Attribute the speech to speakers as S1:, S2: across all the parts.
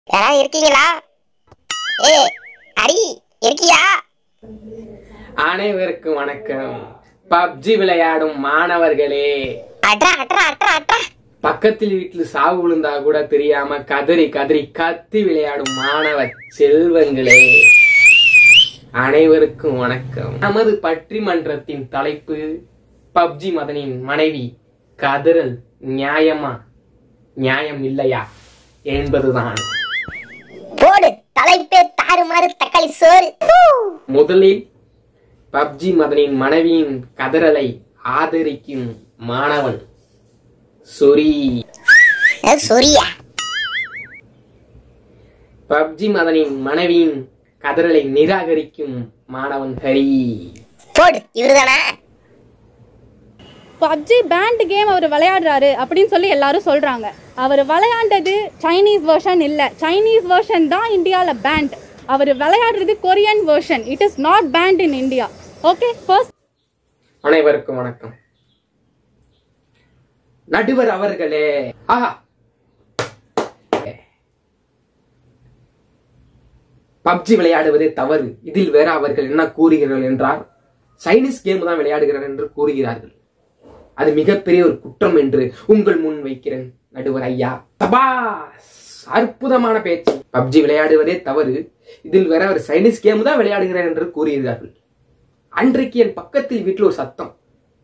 S1: யாராவது இருக்கீங்களா? ஏ ஹரி, இருக்கியா?
S2: அனைவருக்கும் வணக்கம். பப்ஜி விளையாடும் மாணவர்களே, பக்கத்தில் வீட்டில் சாவு விழுந்தா கூட தெரியாம கதறி கதறி கத்தி விளையாடும் மாணவ செல்வங்களே, அனைவருக்கும் வணக்கம். நமது பட்டிமன்றத்தின் தலைப்பு பப்ஜி மதனின் மனைவி கதறல் நியாயமா நியாயம் இல்லையா என்பதுதான்.
S1: போடு, தலைப்பே தாறுமாறு தக்காளி சோறு.
S2: முதலில் பப்ஜி மதனின் மனைவியின் கதறலை ஆதரிக்கும் மாணவன்
S1: சொரியா.
S2: பப்ஜி மதனின் மனைவியின் கதறலை நிராகரிக்கும் மாணவன் ஹரி.
S1: போடு, இவருதானா?
S3: பப்ஜி பேண்ட் கேம் அவர் விளையாடுறாரு அப்படின்னு சொல்லி எல்லாரும் சொல்றாங்க. அவர் விளையாண்டது சைனீஸ் வெர்ஷன் இல்ல, சைனீஸ் வெர்ஷன் தான் இந்தியாவில் பேண்ட். அவர் விளையாடுறது Korean version. It is not banned in India. Okay, first
S2: அனைவருக்கும் வணக்கம். நடுவர் அவர்களே, பப்ஜி விளையாடுவதே தவறு, இதில் வேற அவர்கள் என்ன கூறுகிறார்கள் என்றால் சைனீஸ் கேம் தான் விளையாடுகிறார் என்று கூறுகிறார்கள். அது மிகப்பெரிய ஒரு குற்றம் என்று உங்கள் முன் வைக்கிறேன் நடுவர் ஐயா. சபாஸ், அற்புதமான பேச்சு. பப்ஜி விளையாடுவதே தவறு, இதில் வேற அவர் சைனீஸ் கேம் தான் விளையாடுகிறார் என்று கூறுகிறார்கள். அன்றைக்கு என் பக்கத்தில் வீட்டில் ஒரு சத்தம்,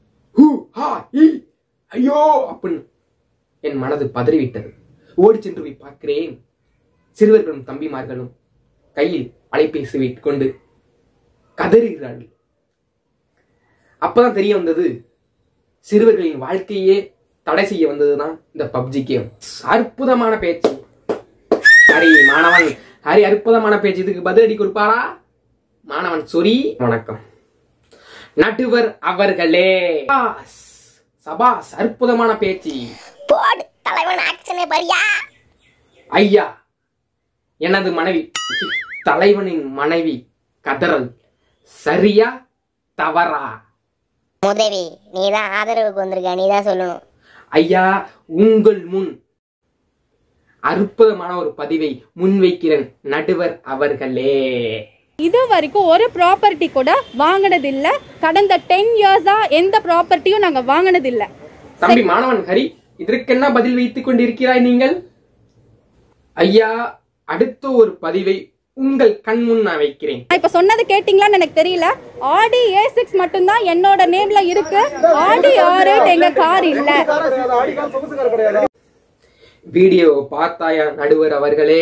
S2: ஐயோ அப்படின்னு என் மனது பதறிவிட்டது. ஓடி சென்று போய் பார்க்கிறேன், சிறுவர்களும் தம்பிமார்களும் கையில் அலைபேசி வைத்துக் கொண்டு கதறுகிறார்கள். அப்பதான் தெரிய வந்தது, சிறுவர்களின் வாழ்க்கையே தடை செய்ய வந்ததுதான் இந்த பப்ஜி கேம். அற்புதமான பேச்சு ஹரி. மாணவன் ஹரி அற்புதமான பேச்சு. இதுக்கு பதிலடி கொடுப்பாரா மாணவன் சொரி? வணக்கம் நடுவர் அவர்களே. சபாஸ், அற்புதமான பேச்சு.
S1: போடு, தலைவன் ஆக்சனே பாரியா.
S2: ஐயா, எனது மனைவி, தலைவனின் மனைவி கதறல் சரியா தவறா?
S1: உதவி, நீதான் ஆதரவுக்கு வந்திருக்க, நீதான் சொல்லணும்.
S2: ஐயா, உங்கள் முன் அற்புதமான ஒரு பதிவை முன்வைக்கிறேன் நடுவர் அவர்களே.
S3: இது வரைக்கும் ஒரு ப்ராப்பர்ட்டி கூட வாங்கினது இல்ல. கடந்த 10 இயர்ஸா எந்த ப்ராப்பர்ட்டியும் நாங்க வாங்கினது இல்ல.
S2: தம்பி மாணவன் ஹரி, இதற்கென்ன பதில் வைத்துக் கொண்டிருக்கிறாய் நீங்கள்? ஐயா, அடுத்த ஒரு பதிவை உங்கள் கண் முன் நான் வைக்கிறேன்.
S3: இப்ப சொன்னது கேட்டீங்களான்னு எனக்கு தெரியல. ஆடி A6 மட்டும் தான் என்னோட நேம்ல இருக்கு. ஆடி R8 எங்க கார் இல்ல.
S2: வீடியோ பார்த்தாயா நடுவர் அவர்களே?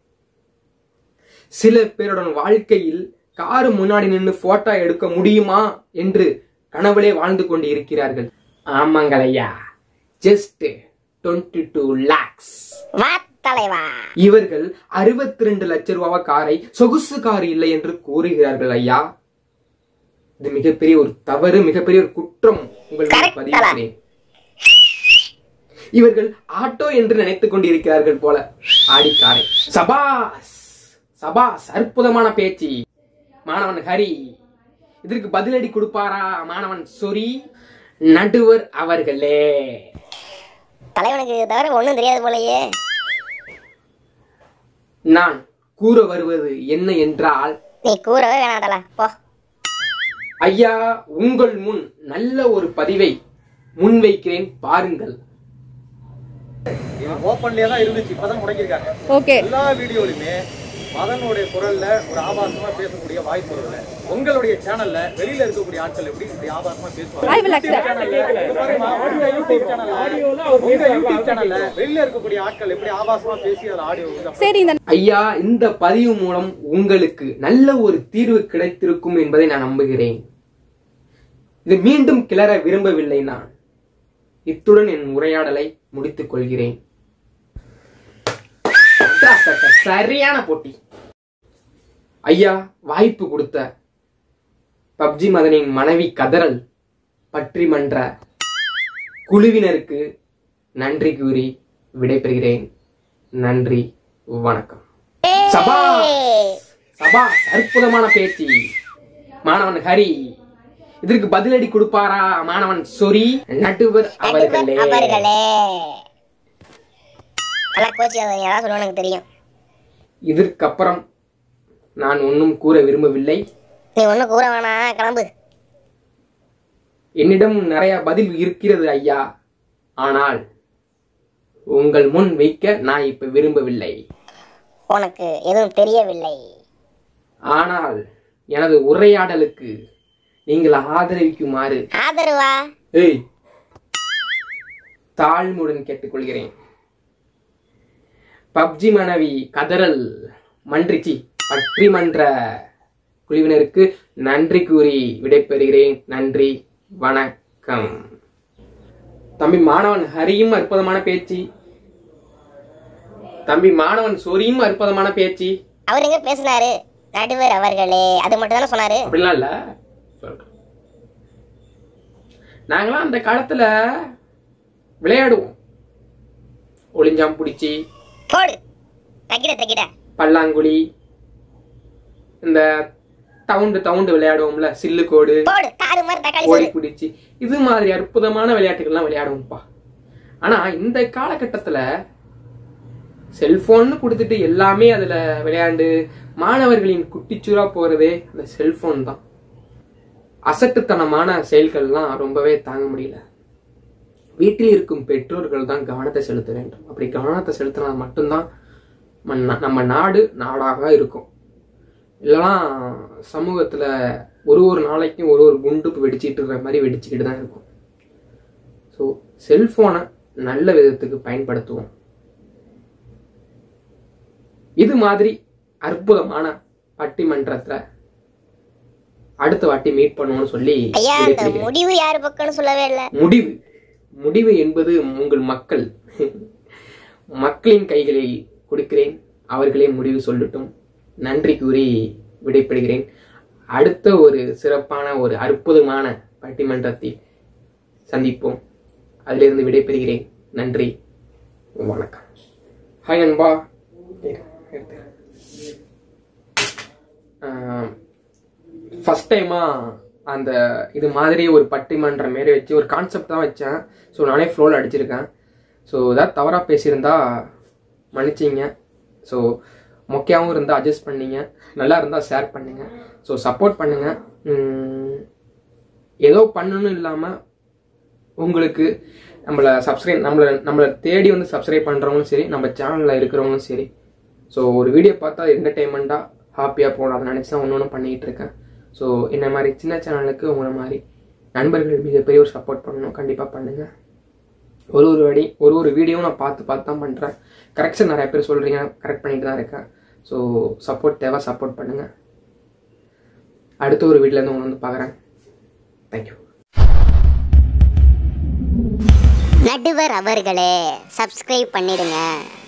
S2: சில பேருடன் வாழ்க்கையில் காரு முன்னாடி நின்று போட்டோ எடுக்க முடியுமா என்று கனவுலே வாழ்ந்து கொண்டு இருக்கிறார்கள். ஆமாங்களையா, ஜஸ்ட் 22 lakhs. இவர்கள் 62 லட்சம் ரூபாய் காரை சொகுசு கார் இல்லை என்று கூறுகிறார்கள். ஐயா, இது மிகப்பெரிய ஒரு தவறு, மிகப்பெரிய ஒரு குற்றம். உங்களுக்கு பதிவுகிறேன். இவர்கள் ஆட்டோ என்று நினைத்துக் கொண்டிருக்கிறார்கள் போல ஆடிக்காரை. சபாஸ் சபாஸ், அற்புதமான பேச்சு மாணவன் ஹரி. இதற்கு பதிலடி கொடுப்பாரா மாணவன் சொரி? நடுவர் அவர்களே,
S1: தலைவனுக்கு தவிர ஒண்ணும் தெரியாது போலயே.
S2: நான் கூற வருவது என்ன என்றால்,
S1: நீ கூறவே வேணாதல போ.
S2: ஐயா, உங்கள் முன் நல்ல ஒரு பதிவை முன்வைக்கிறேன், பாருங்கள்.
S4: ஓபன்லயே தான் இருந்துச்சு, இப்பதான் முடக்கிருக்காங்க.
S3: ஓகே,
S4: எல்லா வீடியோலயுமே மதனுடைய குரல்ல ஒரு ஆபாசமா பேசக்கூடிய வாய்ப்பு இல்ல. உங்களுடைய சேனல்ல வெளியில இருக்கக்கூடிய ஆட்கள் எப்படி இப்படி ஆபாசமா பேசுவாங்க? வெளியில இருக்கக்கூடிய ஆட்கள் எப்படி ஆபாசமா பேசி அது ஆடியோ.
S3: சரி
S2: ஐயா, இந்த பதிவு மூலம் உங்களுக்கு நல்ல ஒரு தீர்வு கிடைத்திருக்கும் என்பதை நான் நம்புகிறேன். இது மீண்டும் கிளற விரும்பவில்லை. நான் இத்துடன் என் உரையாடலை முடித்துக் கொள்கிறேன். சரியான போட்டி. ஐயா, வாய்ப்பு கொடுத்த பப்ஜி மதனின் மனைவி கதறல் பட்டிமன்ற குழுவினருக்கு நன்றி கூறி விடைபெறுகிறேன். நன்றி, வணக்கம். சபாஸ், அற்புதமான பேச்சு மாணவன் ஹரி. இதற்கு பதிலடி கொடுப்பாரா மாணவன் சொரி? நடுவர் அவர்களே.
S1: கோச்சி, அதை யாராவது சொல்லுவாங்க தெரியும்.
S2: இதற்கப்புறம் நான் ஒன்றும் கூற விரும்பவில்லை.
S1: நீ ஒன்றும் கூற வேணாம், கிளம்பு.
S2: என்னிடம் நிறைய பதில் இருக்கிறது ஐயா, ஆனால் உங்கள் முன் வைக்க நான் இப்ப விரும்பவில்லை.
S1: உனக்கு எதுவும் தெரியவில்லை.
S2: ஆனால் எனது உரையாடலுக்கு நீங்கள் ஆதரவிக்குமாறு
S1: ஆதரவா?
S2: தாழ்மையுடன் கேட்டுக்கொள்கிறேன். பப்ஜி மனைவி கதறல் மன்றிச்சி பற்றிமன்ற குழுவினருக்கு நன்றி கூறி விடைபெறுகிறேன். நன்றி, வணக்கம். தம்பி மாணவன் ஹரியும் அற்புதமான பேச்சு, தம்பி மாணவன் சோரியும் அற்புதமான பேச்சு.
S1: அவர் எங்க பேசினாரு? நடுவர் அவர்களே, அது மட்டும் தானே சொன்னாரு.
S2: அப்படிலாம் இல்ல, நாங்களாம் அந்த காலத்துல விளையாடுவோம். ஒளிஞ்சாம் பிடிச்சி,
S1: போடு தக்கிட தக்கிட,
S2: பல்லாங்குழி, இந்த தவுண்டு விளையாடுவோம்ல, சில்லு கோடு,
S1: போடு காரு மாதிரி தக்காளி
S2: ஓடி
S1: சோறு.
S2: பிடிச்சி, இது மாதிரி அற்புதமான விளையாட்டுகள்லாம் விளையாடுவோம்ப்பா. ஆனா இந்த காலகட்டத்துல செல்போன் கொடுத்துட்டு எல்லாமே அதுல விளையாண்டு மாணவர்களின் குட்டிச்சூரா போறதே அந்த செல்போன் தான். அசட்டுத்தனமான செயல்கள்லாம் ரொம்பவே தாங்க முடியல. வீட்டில் இருக்கும் பெற்றோர்கள் தான் கவனத்தை செலுத்த வேண்டும். அப்படி கவனத்தை செலுத்தினா மட்டும்தான் நம்ம நாடு நாடாக இருக்கும். இல்லைன்னா சமூகத்துல ஒரு நாளைக்கும் ஒரு குண்டு வெடிச்சிட்டு இருக்கிற மாதிரி வெடிச்சுக்கிட்டு தான் இருக்கும். ஸோ செல்போனை நல்ல விதத்துக்கு பயன்படுத்துவோம். இது மாதிரி அற்புதமான பட்டிமன்றத்துல அடுத்த வாட்டி மீட் பண்ணுவோம்னு சொல்லி
S1: ஐயா, அந்த முடிவு யாரு பக்கம்னு சொல்லவே இல்லை.
S2: முடிவு என்பது உங்கள் மக்களின் கைகளில் கொடுக்கிறேன். அவர்களே முடிவு சொல்லட்டும். நன்றி கூறி விடைபெறுகிறேன். அடுத்த ஒரு சிறப்பான ஒரு அற்புதமான பட்டிமன்றத்தில் சந்திப்போம். அதிலிருந்து விடைபெறுகிறேன். நன்றி, வணக்கம். ஹாய் நண்பா. ஃபர்ஸ்ட் டைமா அந்த இது மாதிரி ஒரு பட்டிமன்றம் மாரி வச்சு ஒரு கான்செப்ட் தான் வச்சேன். ஸோ நானே ஃப்ளோவில் அடிச்சிருக்கேன். ஸோ ஏதாவது தவறாக பேசியிருந்தா மன்னிச்சிங்க. ஸோ மொக்கையாகவும் இருந்தால் அட்ஜஸ்ட் பண்ணிங்க, நல்லா இருந்தால் ஷேர் பண்ணுங்க. ஸோ சப்போர்ட் பண்ணுங்க. ஏதோ பண்ணணும் இல்லாமல் உங்களுக்கு நம்மளை தேடி வந்து சப்ஸ்கிரைப் பண்ணுறவங்களும் சரி, நம்ம சேனலில் இருக்கிறவங்களும் சரி, ஸோ ஒரு வீடியோ பார்த்தா என்டர்டெயின்மெண்ட்டாக ஹாப்பியாக போகலாம்னு நினச்சி தான் ஒன்று பண்ணிகிட்டு இருக்கேன். ஸோ இந்த மாதிரி சின்ன சேனலுக்கு உங்களை மாதிரி நண்பர்கள் மிகப்பெரிய ஒரு சப்போர்ட் பண்ணணும். கண்டிப்பாக பண்ணுங்கள். ஒரு வீடியோவும் நான் பார்த்து தான் பண்ணுறேன். கரெக்ஷன் நிறைய பேர் சொல்கிறீங்க, கரெக்ட் பண்ணிட்டு தான் இருக்கேன். ஸோ சப்போர்ட் தேவை, சப்போர்ட் பண்ணுங்கள். அடுத்த ஒரு வீட்டிலேருந்து உங்களை வந்து பார்க்குறேன். தேங்க்யூ.
S1: நடுவர் அவர்களே, சப்ஸ்கிரைப் பண்ணிடுங்க.